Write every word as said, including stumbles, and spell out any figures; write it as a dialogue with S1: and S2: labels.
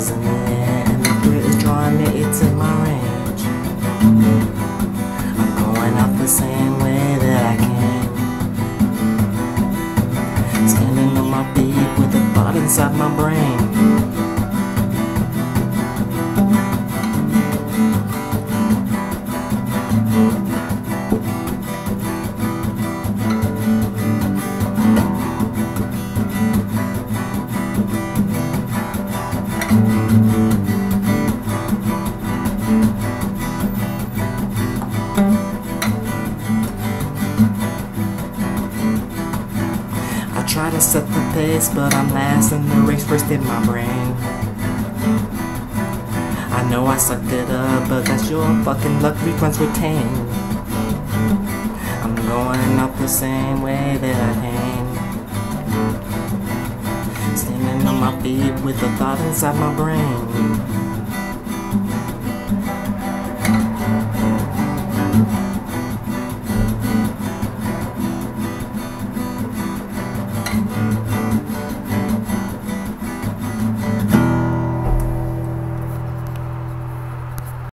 S1: is in the air and the threat is drawing me, it's in my range. I'm going out the same way that I can. Standing on my feet with a thought inside my brain. I try to set the pace, but I'm last in the race, first in my brain. I know I sucked it up, but that's your fucking luck, refund retained. I'm going out the same way that I came. Standing on my feet with a thought inside my brain.